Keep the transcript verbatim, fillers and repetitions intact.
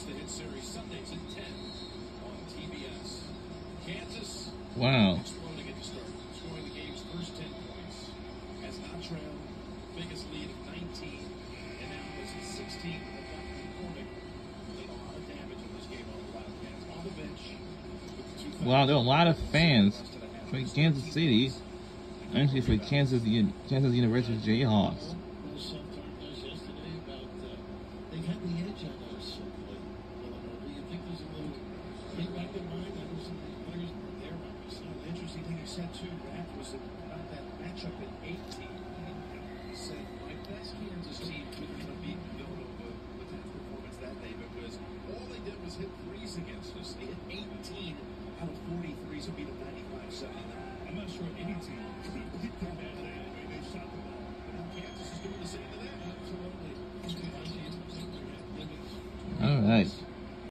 Wow. Wow, there are a lot of fans for Kansas City. Actually, for Kansas, Kansas University Jayhawks. Against us. They hit eighteen out of forty-three, so beat a ninety-five seventy-nine. I'm not sure any team could beat that bad anyway. They shot the ball. But Kansas is doing the same to them. Absolutely. All right.